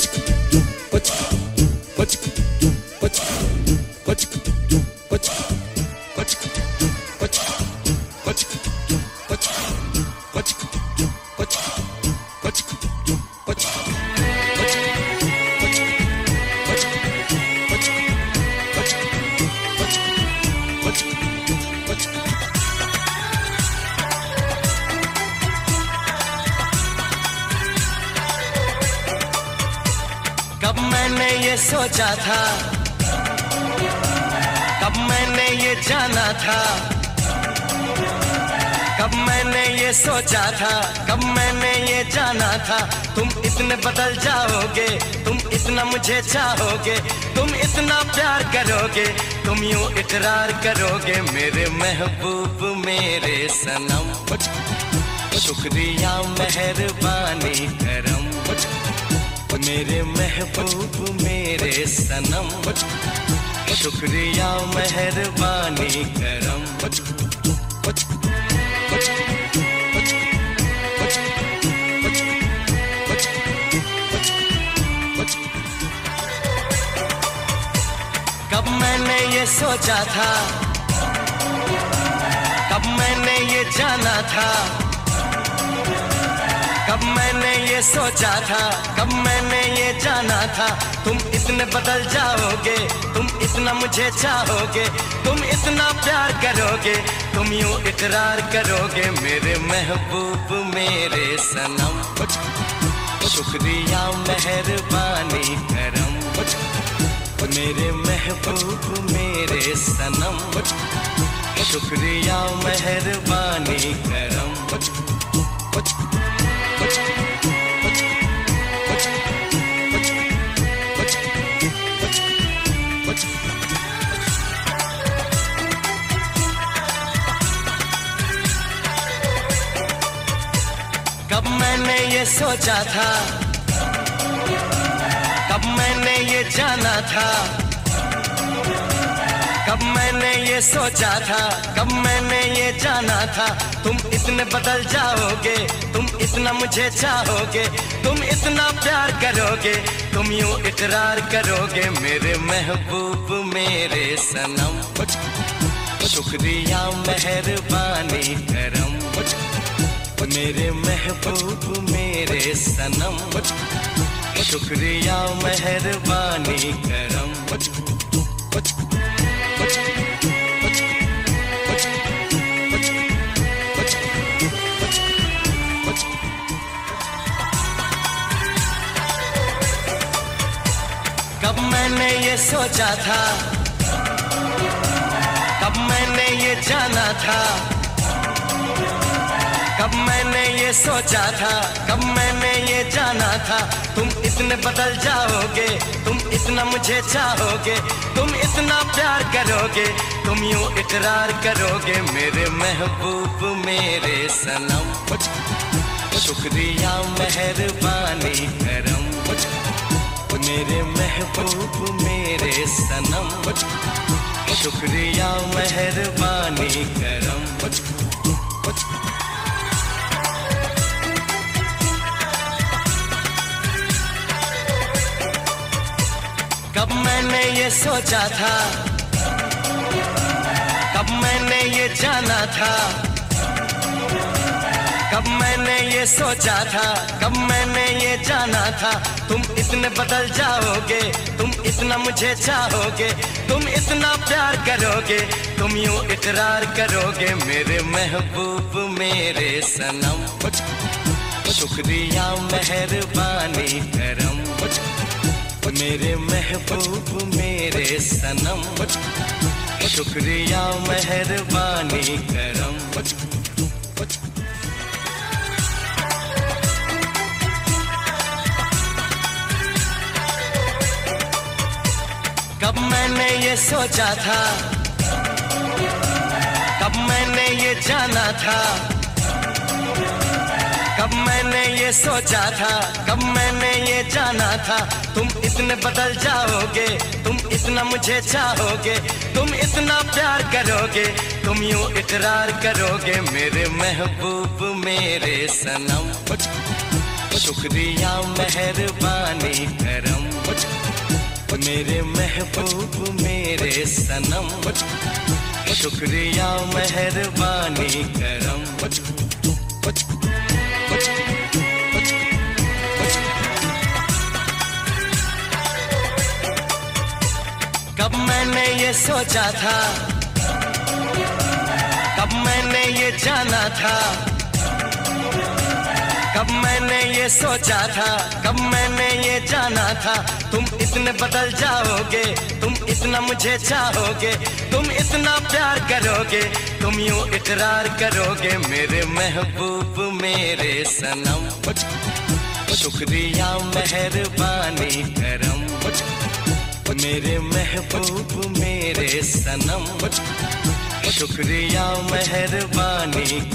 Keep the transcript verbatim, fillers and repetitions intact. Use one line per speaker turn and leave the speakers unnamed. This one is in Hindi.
कब मैंने ये सोचा था, कब मैंने ये जाना था, कब मैंने ये सोचा था, कब मैंने ये जाना था। तुम इतने बदल जाओगे, तुम इतना मुझे चाहोगे, तुम इतना प्यार करोगे, तुम यूं इकरार करोगे मेरे महबूब मेरे सनम। शुक्रिया मेहरबानी करम मेरे महबूब मेरे सनम। शुक्रिया मेहरबानी करम। कब मैंने ये सोचा था, कब मैंने ये जाना था, कब मैंने ये सोचा था, कब मैंने ये जाना था। तुम इतने बदल जाओगे, तुम इतना मुझे चाहोगे, तुम इतना प्यार करोगे, तुम यूं इकरार करोगे मेरे महबूब मेरे सनम। शुक्रिया मेहरबानी करम मेरे महबूब मेरे सनम। शुक्रिया मेहरबानी करम। कब मैंने ये सोचा था, कब मैंने ये जाना था, कब मैंने ये सोचा था, कब मैंने ये जाना था। तुम इतने बदल जाओगे, तुम इतना मुझे चाहोगे, तुम इतना प्यार करोगे, तुम यूं इकरार करोगे मेरे महबूब मेरे सनम। शुक्रिया मेहरबानी करम मेरे महबूब मेरे सनम। शुक्रिया मेहरबानी करम। कब मैंने ये सोचा था, कब मैंने ये जाना था, कब मैंने ये सोचा था, कब मैंने ये जाना था। तुम इतने बदल जाओगे, तुम इतना मुझे चाहोगे, तुम इतना प्यार करोगे, तुम यूं इकरार करोगे मेरे महबूब मेरे सनम। शुक्रिया मेहरबानी करम मेरे महबूब मेरे सनम। शुक्रिया मेहरबानी करम। कब मैंने ये सोचा था, कब मैंने ये जाना था, कब मैंने ये सोचा था, कब मैंने ये जाना था। तुम इतने बदल जाओगे, तुम इतना मुझे चाहोगे, तुम इतना प्यार करोगे, तुम यूं इकरार करोगे मेरे महबूब मेरे सनम। शुक्रिया मेहरबानी करम मेरे महबूब मेरे सनम। शुक्रिया मेहरबानी करम। कब मैंने ये सोचा था, कब मैंने ये जाना था, कब मैंने ये सोचा था, कब मैंने ये जाना था। तुम इतने बदल जाओगे, तुम इतना मुझे चाहोगे, तुम इतना प्यार करोगे, तुम यूं इकरार करोगे मेरे महबूब मेरे सनम। शुक्रिया मेहरबानी करम, मेरे महबूब मेरे सनम, शुक्रिया मेहरबानी करम। कब मैंने ये सोचा था, कब मैंने ये जाना था, कब मैंने ये सोचा था, कब मैंने ये जाना था, तुम इतने बदल जाओगे, तुम इतना मुझे चाहोगे, तुम इतना प्यार करोगे, तुम यूं इकरार करोगे मेरे महबूब मेरे सनम, शुक्रिया मेहरबानी करम, मेरे महबूब मेरे सनम, शुक्रिया मेहरबानी